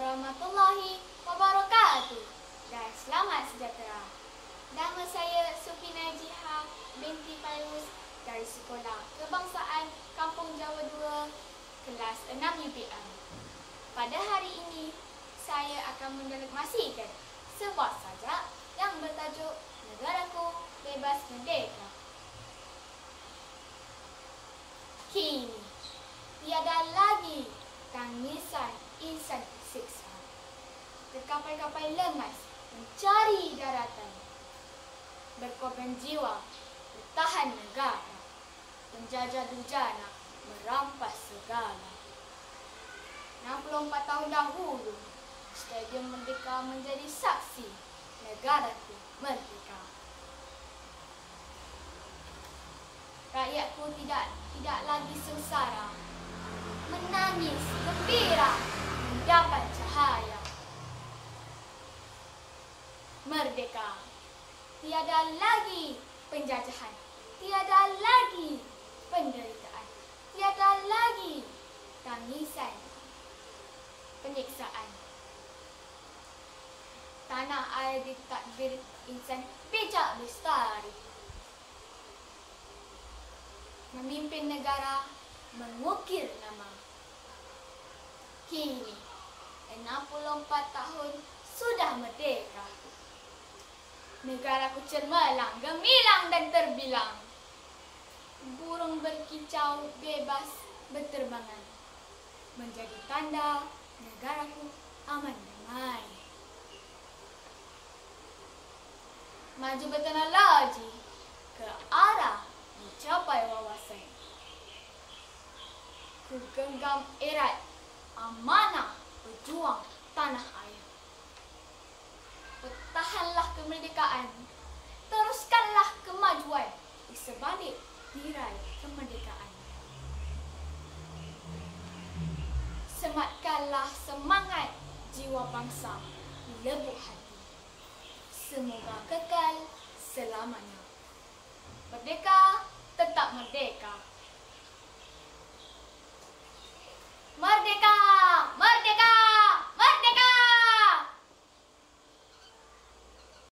warahmatullahi wabarakatuh dan selamat sejahtera. Nama saya Sufi Najihah binti Fairuz dari Sekolah Kebangsaan Kampung Jawa 2, kelas 6 UPM. Pada hari ini, saya akan mendelegasikan sebuah sajak yang bertajuk Negaraku Bebas Merdeka. Kini, tiada lagi tangisan insan tersiksa. Kapal-kapal lemas mencari daratan, berkorban jiwa bertahan negara. Penjajah durjana merampas segala. 64 tahun dahulu, Stadium Merdeka menjadi saksi negaraku merdeka. Rakyatku tidak lagi sengsara, menangis gembira mendapat cahaya. Merdeka, tiada lagi penjajahan, tiada lagi penderitaan, tiada lagi tangisan penyiksaan. Tanah air ditakdir insan bijak lestari, memimpin negara, mengukir nama. Kini 64 tahun sudah merdeka. Negaraku cemerlang, gemilang dan terbilang. Burung berkicau bebas berterbangan, menjadi tanda negaraku aman damai. Maju berteknologi ke arah mencapai wawasan. Ku genggam erat amanah berjuang tanah air. Pertahanlah kemerdekaan, teruskanlah kemajuan di sebalik tirai kemerdekaan. Sematkanlah semangat jiwa bangsa di lubuk hati. Semoga kekal selamanya. Merdeka, tetap merdeka.